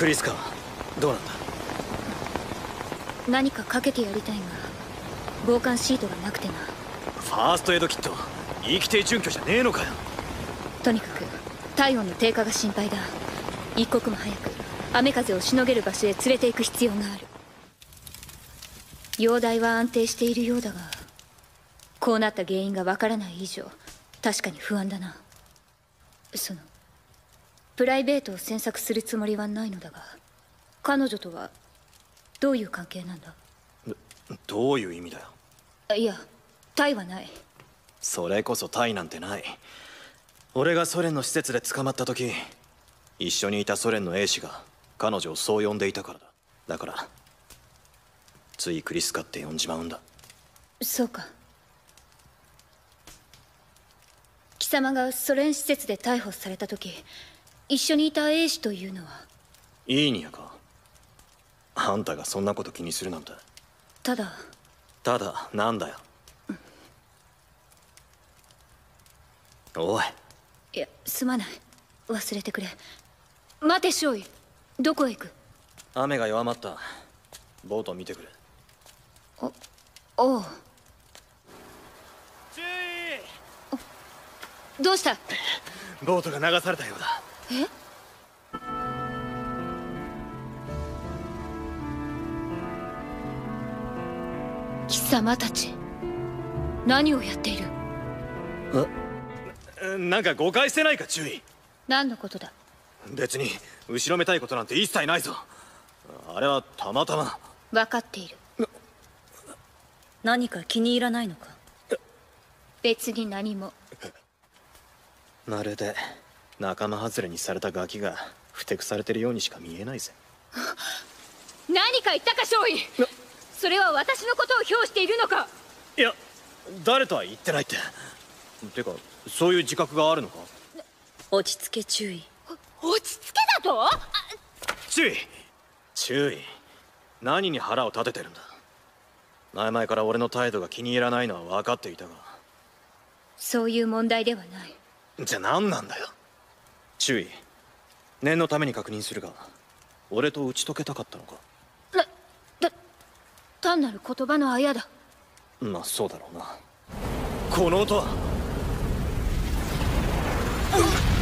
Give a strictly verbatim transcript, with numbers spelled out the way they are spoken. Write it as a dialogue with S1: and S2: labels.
S1: クリスかどうなんだ。
S2: 何かかけてやりたいが防寒シートがなくてな。
S1: ファーストエイドキット生きて準拠じゃねえのかよ。
S2: とにかく体温の低下が心配だ。一刻も早く雨風をしのげる場所へ連れて行く必要がある。容体は安定しているようだが、こうなった原因がわからない以上確かに不安だな。そのプライベートを詮索するつもりはないのだが、彼女とはどういう関係なんだ。
S1: ど, どういう意味だよ。
S2: いや、タイはない。
S1: それこそタイなんてない。俺がソ連の施設で捕まった時、一緒にいたソ連の兵士が彼女をそう呼んでいたからだ。だからついクリスカって呼んじまうんだ。
S2: そうか。貴様がソ連施設で逮捕された時、一緒にいた兵士というのは。
S1: いいにやか。あんたがそんなこと気にするなんて。
S2: ただ
S1: ただなんだよ、うん、おい。
S2: いや、すまない。忘れてくれ。待て少尉、どこへ行く。
S1: 雨が弱まった。ボート見てくれ。
S2: おおう。
S1: 注意。
S2: どうした。
S1: ボートが流されたようだ。
S2: え。貴様たち何をやっている。
S1: え、なんか誤解してないか注意。
S2: 何のことだ。
S1: 別に後ろめたいことなんて一切ないぞ。あれはたまたま。
S2: 分かっている。
S3: 何か気に入らないのか。
S2: 別に何も。
S1: まるで仲間外れにされたガキがふてくされてるようにしか見えないぜ。
S2: 何か言ったか少尉。それは私のことを評しているのか。
S1: いや、誰とは言ってないって。てかそういう自覚があるのか。
S3: 落ち着け注意。
S2: 落ち着けだと。
S1: 注意注意。何に腹を立ててるんだ。前々から俺の態度が気に入らないのは分かっていたが。
S2: そういう問題ではない。
S1: じゃあ何なんだよ。注意。念のために確認するが、俺と打ち解けたかったのか。
S2: な、だ、単なる言葉のあやだ。
S1: まあそうだろうな。この音は。